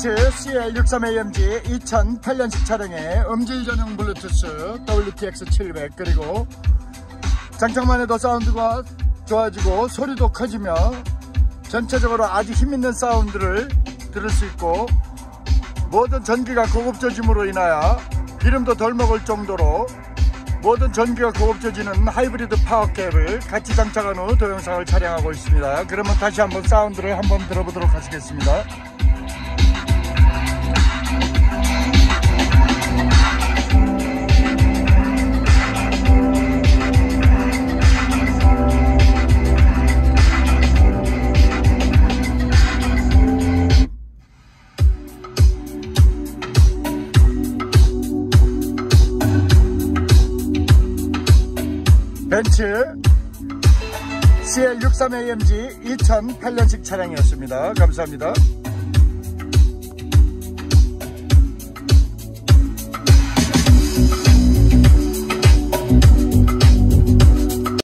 벤츠 CL63AMG 2008년식 차량의 음질 전용 블루투스 WTX700 그리고 장착만 해도 사운드가 좋아지고 소리도 커지며 전체적으로 아주 힘있는 사운드를 들을 수 있고 모든 전기가 고급져짐으로 인하여 기름도 덜 먹을 정도로 모든 전기가 고급져지는 하이브리드 파워캡을 같이 장착한 후 동영상을 촬영하고 있습니다. 그러면 다시 한번 사운드를 한번 들어보도록 하겠습니다. 벤츠 CL63AMG 2008년식 차량이었습니다. 감사합니다.